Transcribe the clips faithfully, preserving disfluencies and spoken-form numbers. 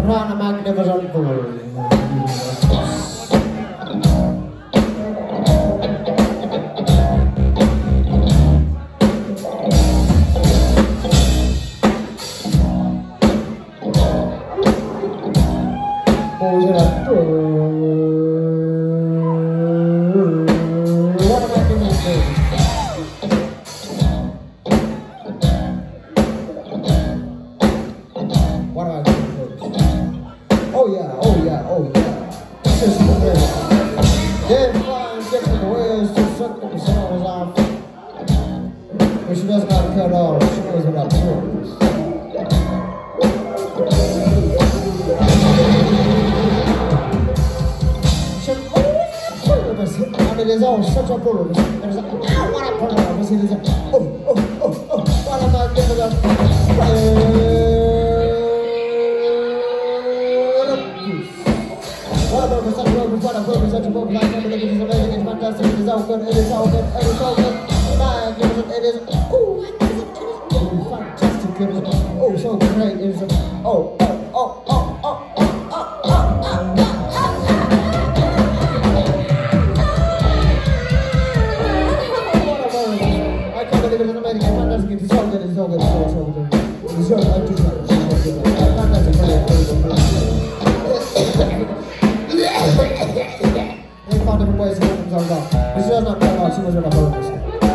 Run a magnificent fool. She doesn't have to cut off, she knows what I'm doing. She's always purpose. I mean, there's always such a purpose. There's like, I want a purpose. There's like, oh, oh, oh, oh, what am I giving up? What a purpose, such a purpose, what a purpose, such a purpose. I never think it is amazing, it's fantastic, it is all good, it is all good, it is all good. My goodness, it is, ooh, it is, it is, fantastic, it is, oh, so great, it is, oh, oh, oh, oh, oh, oh, oh, oh, oh, oh, oh. I can't believe it is amazing, it's fantastic, it is so good, it is so good, it is so good, it is so good, it is so good, it is so good, fantastic, they found different ways to get themselves off. This does not come out, she was on a purpose.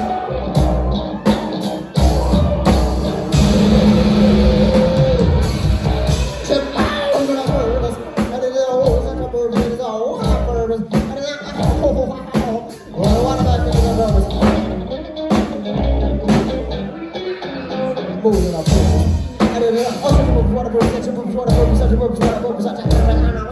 Moving up, and then oh, such a purpose, what a purpose, such a purpose, what a purpose, such a purpose, what a purpose, such a purpose.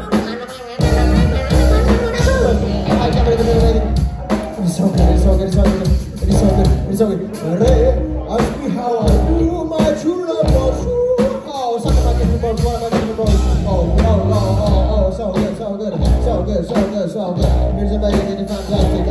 I can't believe it. It is so good, it is so good, it is so good, it is so good, it is so good. Ray, ask me how I do my true love was true. Oh, something like this, what am I getting about? Oh, oh, oh, oh, oh, so good, so good, so good, so good, so good. It is amazing, it is fantastic.